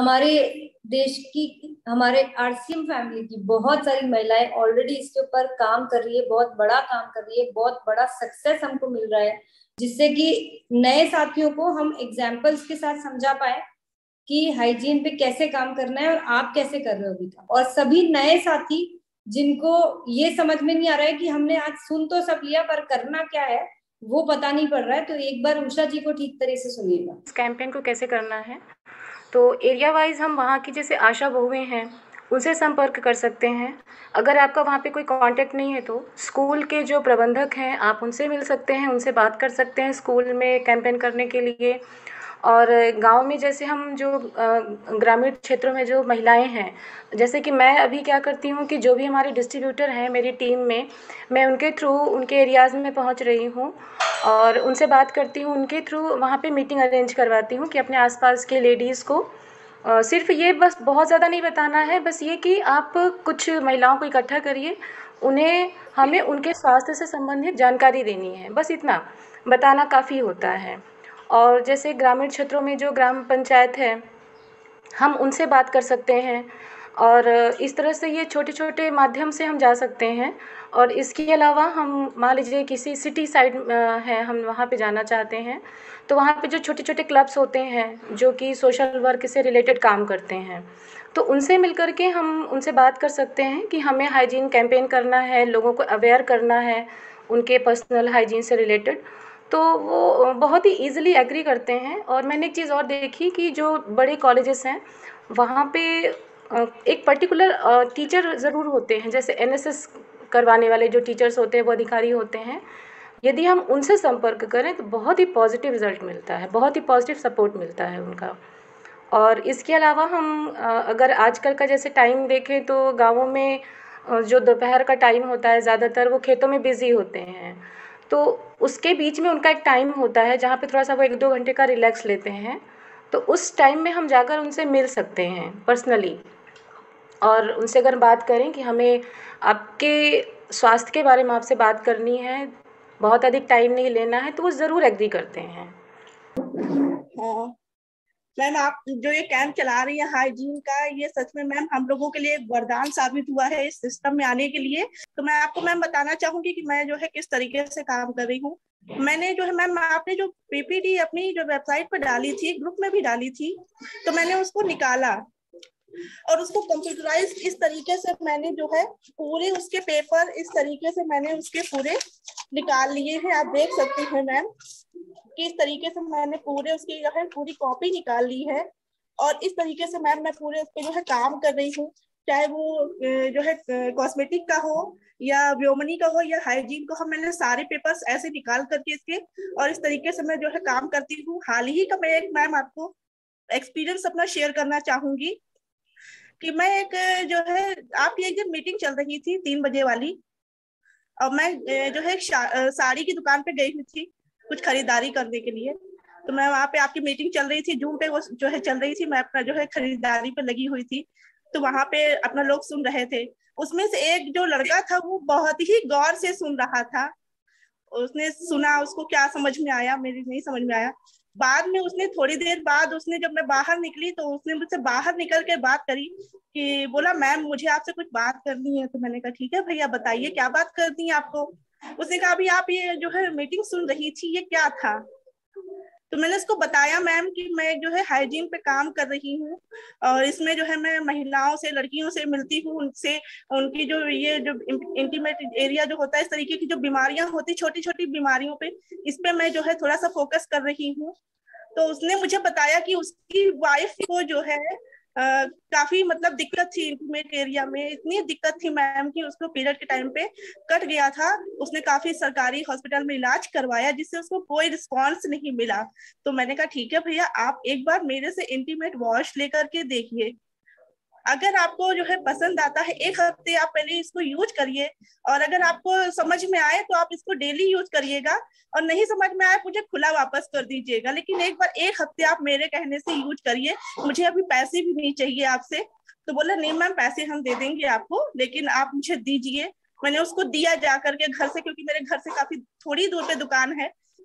हमारे देश की, हमारे आरसीएम फैमिली की बहुत सारी महिलाएं ऑलरेडी इसके ऊपर काम कर रही है, बहुत बड़ा काम कर रही है, बहुत बड़ा सक्सेस हमको मिल रहा है, जिससे कि नए साथियों को हम एग्जाम्पल्स के साथ समझा पाए कि हाइजीन पे कैसे काम करना है और आप कैसे कर रहे हो अभी तक। और सभी नए साथी जिनको ये समझ में नहीं आ रहा है कि हमने आज सुन तो सब लिया पर करना क्या है वो पता नहीं पड़ रहा है, तो एक बार उषा जी को ठीक तरह से सुनिएगा। इस कैंपेन को कैसे करना है, तो एरिया वाइज हम वहाँ की जैसे आशा बहुएं हैं उनसे संपर्क कर सकते हैं। अगर आपका वहाँ पे कोई कांटेक्ट नहीं है तो स्कूल के जो प्रबंधक हैं आप उनसे मिल सकते हैं, उनसे बात कर सकते हैं स्कूल में कैंपेन करने के लिए। और गांव में जैसे हम जो ग्रामीण क्षेत्रों में जो महिलाएं हैं, जैसे कि मैं अभी क्या करती हूँ कि जो भी हमारे डिस्ट्रीब्यूटर हैं मेरी टीम में, मैं उनके थ्रू उनके एरियाज़ में पहुँच रही हूँ और उनसे बात करती हूँ, उनके थ्रू वहाँ पे मीटिंग अरेंज करवाती हूँ कि अपने आसपास के लेडीज़ को सिर्फ ये बस बहुत ज़्यादा नहीं बताना है, बस ये कि आप कुछ महिलाओं को इकट्ठा करिए, उन्हें हमें उनके स्वास्थ्य से संबंधित जानकारी देनी है, बस इतना बताना काफ़ी होता है। और जैसे ग्रामीण क्षेत्रों में जो ग्राम पंचायत है हम उनसे बात कर सकते हैं और इस तरह से ये छोटे छोटे माध्यम से हम जा सकते हैं। और इसके अलावा हम मान लीजिए किसी सिटी साइड है, हम वहाँ पे जाना चाहते हैं तो वहाँ पे जो छोटे छोटे क्लब्स होते हैं जो कि सोशल वर्क से रिलेटेड काम करते हैं, तो उनसे मिल कर के हम उनसे बात कर सकते हैं कि हमें हाइजीन कैंपेन करना है, लोगों को अवेयर करना है उनके पर्सनल हाइजीन से रिलेटेड। तो वो बहुत ही ईज़िली एग्री करते हैं। और मैंने एक चीज़ और देखी कि जो बड़े कॉलेजेस हैं वहाँ पे एक पर्टिकुलर टीचर ज़रूर होते हैं, जैसे एनएसएस करवाने वाले जो टीचर्स होते हैं वो अधिकारी होते हैं, यदि हम उनसे संपर्क करें तो बहुत ही पॉजिटिव रिजल्ट मिलता है, बहुत ही पॉजिटिव सपोर्ट मिलता है उनका। और इसके अलावा हम अगर आजकल का जैसे टाइम देखें तो गाँवों में जो दोपहर का टाइम होता है ज़्यादातर वो खेतों में बिज़ी होते हैं, तो उसके बीच में उनका एक टाइम होता है जहाँ पे थोड़ा सा वो 1-2 घंटे का रिलैक्स लेते हैं, तो उस टाइम में हम जाकर उनसे मिल सकते हैं पर्सनली। और उनसे अगर बात करें कि हमें आपके स्वास्थ्य के बारे में आपसे बात करनी है, बहुत अधिक टाइम नहीं लेना है, तो वो ज़रूर एग्री करते हैं। हाँ मैम, आप जो ये कैंप चला रही है हाइजीन का, ये सच में मैम हम लोगों के लिए एक वरदान साबित हुआ है इस सिस्टम में आने के लिए। तो मैं आपको मैम बताना चाहूंगी कि मैं जो है किस तरीके से काम कर रही हूँ। मैंने जो है मैम, आपने जो पीपीटी अपनी जो वेबसाइट पर डाली थी, ग्रुप में भी डाली थी, तो मैंने उसको निकाला और उसको कंप्यूटराइज इस तरीके से मैंने जो है पूरे उसके पेपर इस तरीके से मैंने उसके पूरे निकाल लिए हैं। आप देख सकते हैं मैम कि इस तरीके से मैंने पूरे उसकी जो है पूरी कॉपी निकाल ली है। और इस तरीके से मैम मैं पूरे उस पर जो है काम कर रही हूँ, चाहे वो जो है कॉस्मेटिक का हो या व्योमनी का हो या हाइजीन का हो। मैंने सारे पेपर्स ऐसे निकाल करके इसके और इस तरीके से मैं जो है काम करती हूँ। हाल ही का मैं एक मैम आपको एक्सपीरियंस अपना शेयर करना चाहूंगी कि मैं एक जो है आपकी एक दिन मीटिंग चल रही थी 3 बजे वाली, और मैं जो है साड़ी की दुकान पे गई हुई थी कुछ खरीदारी करने के लिए। तो मैं वहाँ पे, आपकी मीटिंग चल रही थी जूम पे, वो जो है चल रही थी, मैं अपना जो है खरीदारी पे लगी हुई थी। तो वहाँ पे अपना लोग सुन रहे थे, उसमें से एक जो लड़का था वो बहुत ही गौर से सुन रहा था। उसने सुना, उसको क्या समझ में आया, मेरी नहीं समझ में आया। बाद में उसने थोड़ी देर बाद उसने, जब मैं बाहर निकली तो उसने मुझसे बाहर निकल के बात करी कि बोला मैम मुझे आपसे कुछ बात करनी है। तो मैंने कहा ठीक है भैया बताइए क्या बात करनी है आपको। उसने कहा अभी आप ये जो है मीटिंग सुन रही थी ये क्या था। तो मैंने उसको बताया मैम कि मैं जो है हाइजीन पे काम कर रही हूँ और इसमें जो है मैं महिलाओं से, लड़कियों से मिलती हूँ, उनसे उनकी जो ये जो इंटीमेट एरिया जो होता है, इस तरीके की जो बीमारियां होती, छोटी छोटी बीमारियों पे, इस पे मैं जो है थोड़ा सा फोकस कर रही हूँ। तो उसने मुझे बताया कि उसकी वाइफ को जो है काफी मतलब दिक्कत थी इंटीमेट एरिया में, इतनी दिक्कत थी मैम कि उसको पीरियड के टाइम पे कट गया था। उसने काफी सरकारी हॉस्पिटल में इलाज करवाया जिससे उसको कोई रिस्पॉन्स नहीं मिला। तो मैंने कहा ठीक है भैया आप एक बार मेरे से इंटीमेट वॉश लेकर के देखिए, अगर आपको जो है पसंद आता है 1 हफ्ते आप पहले इसको यूज करिए, और अगर आपको समझ में आए तो आप इसको डेली यूज करिएगा, और नहीं समझ में आए मुझे खुला वापस कर दीजिएगा, लेकिन एक बार 1 हफ्ते आप मेरे कहने से यूज करिए, मुझे अभी पैसे भी नहीं चाहिए आपसे। तो बोला नहीं मैम पैसे हम दे देंगे आपको, लेकिन आप मुझे दीजिए। मैंने उसको दिया जा करके घर से, क्योंकि मेरे घर से काफी थोड़ी दूर पे दुकान है।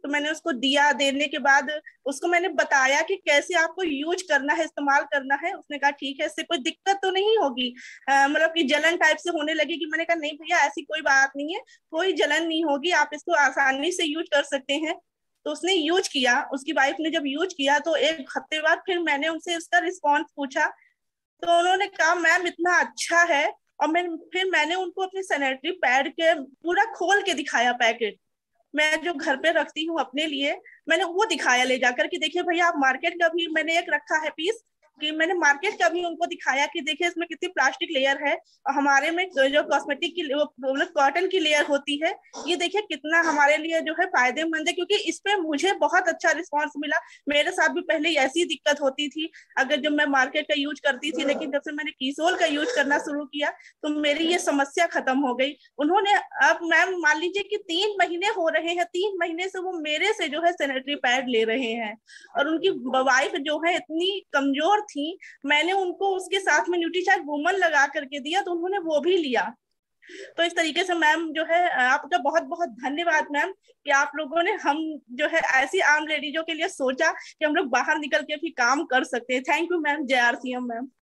तो मैंने उसको दिया। देने के बाद उसको मैंने बताया कि कैसे आपको यूज करना है, इस्तेमाल करना है। उसने कहा ठीक है, इससे कोई दिक्कत तो नहीं होगी, मतलब कि जलन टाइप से होने लगेगी। मैंने कहा नहीं भैया, ऐसी कोई बात नहीं है, कोई जलन नहीं होगी, आप इसको आसानी से यूज कर सकते हैं। तो उसने यूज किया, उसकी वाइफ ने जब यूज किया तो एक हफ्ते बाद फिर मैंने उनसे उसका रिस्पॉन्स पूछा, तो उन्होंने कहा मैम इतना अच्छा है। और फिर मैंने उनको अपने सैनिटरी पैड के पूरा खोल के दिखाया पैकेट, मैं जो घर पे रखती हूँ अपने लिए, मैंने वो दिखाया ले जाकर कि देखिए भैया, आप मार्केट का भी, मैंने एक रखा है पीस, कि मैंने मार्केट का भी उनको दिखाया कि देखिए इसमें कितनी प्लास्टिक लेयर है, और हमारे में जो कॉस्मेटिक की मतलब कॉटन की लेयर होती है, ये देखिए कितना हमारे लिए जो है फायदेमंद है। क्योंकि इस पे मुझे बहुत अच्छा रिस्पॉन्स मिला। मेरे साथ भी पहले ऐसी दिक्कत होती थी, अगर जब मैं मार्केट का यूज करती थी, लेकिन जब से मैंने कीसोल का यूज करना शुरू किया तो मेरी ये समस्या खत्म हो गई। उन्होंने, अब मैम मान लीजिए कि 3 महीने हो रहे हैं, 3 महीने से वो मेरे से जो है सैनिटरी पैड ले रहे हैं। और उनकी वाइफ जो है इतनी कमजोर थी, मैंने उनको उसके साथ में न्यूट्रीचार्ज वुमन लगा करके दिया, तो उन्होंने वो भी लिया। तो इस तरीके से मैम जो है, आपका बहुत बहुत धन्यवाद मैम, कि आप लोगों ने हम जो है ऐसी आम लेडीजों के लिए सोचा कि हम लोग बाहर निकल के भी काम कर सकते हैं। Thank you ma'am. जय RCM मैम।